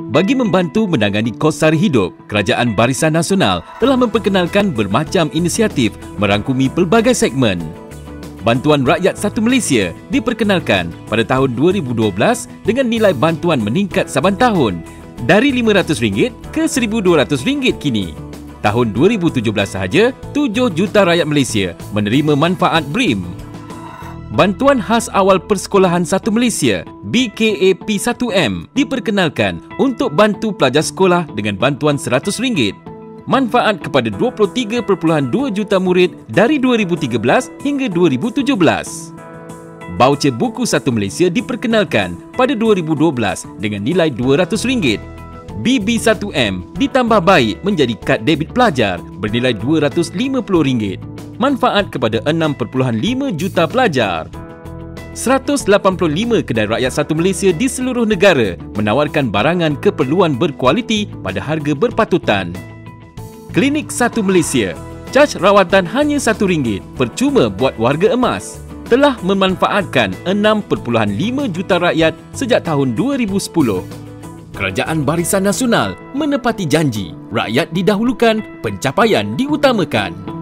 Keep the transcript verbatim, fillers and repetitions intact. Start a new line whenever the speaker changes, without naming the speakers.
Bagi membantu menangani kos sara hidup, Kerajaan Barisan Nasional telah memperkenalkan bermacam inisiatif merangkumi pelbagai segmen. Bantuan Rakyat Satu Malaysia diperkenalkan pada tahun dua ribu dua belas dengan nilai bantuan meningkat saban tahun dari lima ratus ringgit ke seribu dua ratus ringgit kini. Tahun dua ribu tujuh belas sahaja, tujuh juta rakyat Malaysia menerima manfaat B R I M. Bantuan Khas Awal Persekolahan Satu Malaysia B K A P satu M diperkenalkan untuk bantu pelajar sekolah dengan bantuan seratus ringgit. Manfaat kepada dua puluh tiga perpuluhan dua juta murid dari dua ribu tiga belas hingga dua ribu tujuh belas. Baucer Buku Satu Malaysia diperkenalkan pada dua ribu dua belas dengan nilai dua ratus ringgit. B B satu M ditambah baik menjadi kad debit pelajar bernilai dua ratus lima puluh ringgit. Manfaat kepada enam perpuluhan lima juta pelajar. seratus lapan puluh lima kedai rakyat Satu Malaysia di seluruh negara menawarkan barangan keperluan berkualiti pada harga berpatutan. Klinik Satu Malaysia, caj rawatan hanya satu ringgit, percuma buat warga emas, telah memanfaatkan enam perpuluhan lima juta rakyat sejak tahun dua ribu sepuluh. Kerajaan Barisan Nasional menepati janji, rakyat didahulukan, pencapaian diutamakan.